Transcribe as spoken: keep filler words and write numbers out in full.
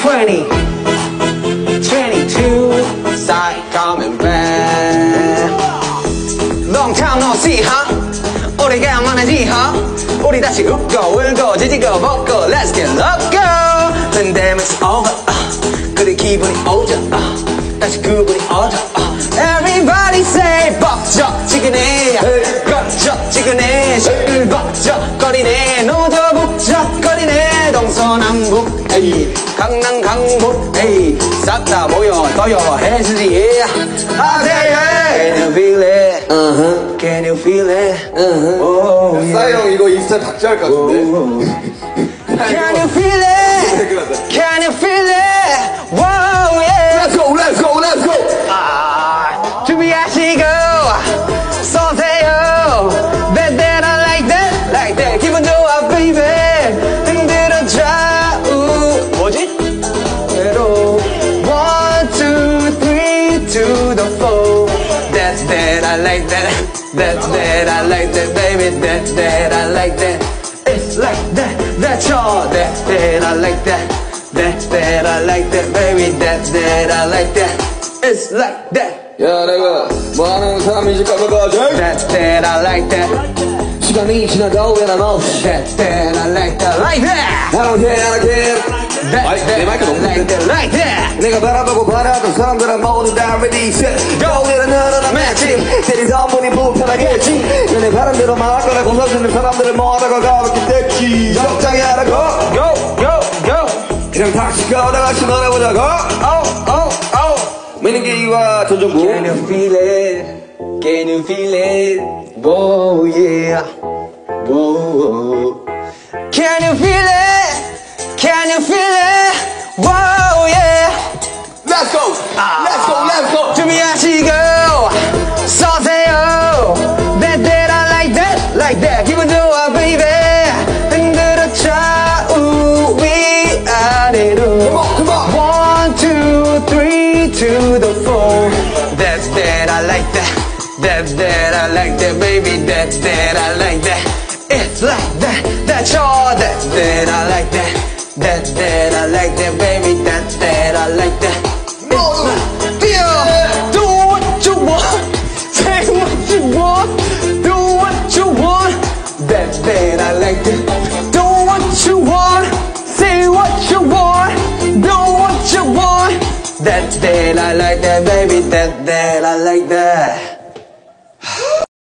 twenty, twenty-two, start coming back. Long time no see, huh? 우리가 만나지, huh? 우리 다시 웃고 울고 지지고 볶고 Let's get loco. Pandemic's over, uh, 그래 기분이 오죠, uh, 다시 구분이 오죠, uh. Everybody say 벅적지근해, 벅적지근해, 시끌벅적거리네, 노도 북적거리네, 동서남북, 에이, 강남 강북, 에이, 싹 다 모여떠여 해주지. I say yeah. Can you feel it? Uh-huh. Can you feel it? Uh-huh. Oh, yeah. 싸이 형 이거 인스타 닥치할 것 같은데. Can you feel it? Can you feel it? Whoa, yeah. Let's go, let's go, let's go. 아, 준비하시고 쏘세요. That that I like that, like that. 기분 좋아, baby. 흔들어줘. 우, 뭐지? 외로. One, two, three, to the four. That's that I like that. That's that I like that, baby. That's that I like that. It's like that. That's all. That's that I like that. That's that I like that, baby. That's that I like that. It's like that. 야 내가 뭐하는 사람인지 까먹어줘. That's that I like that. 시간이 지나도 when I'm out. That's that I like that, like that. I don't care, I don't care. That's that I like that, like that. 내가 바라보고 바라던 사람들은 모두 다 ready set go. 우리는 너는 matching. 때린 성분이 불편하겠지. 너네 바람대로 말할 거라 고서주는 사람들을 모아다가 가볍게 됐지. 적당히 하라고. Go, go, go. 그냥 닥치고 다 같이 놀아보자고. Oh, oh, oh. 민기와 전정구. Can you feel it? Can you feel it? Whoa, yeah. Whoa. Can you feel it? Can you feel it? Whoa, yeah. Let's go. Let's go. Let's go. 준비하시고 쏘세요. That that I like that, like that. 기분 좋아, baby. 흔들어줘 우 위아래로. Come on, come on. One, two, three, to the four. That's that I like that. That's that I like that, baby. That's that I like that. It's like that. That's all. That's that I like that. That's that I like that, baby. That's that I like that. It's like, yeah. Do what you want. Say what you want. Do what you want. That's that I like that. Do what you want. Say what you want. Do what you want. That's that I like that, baby. That's that I like that.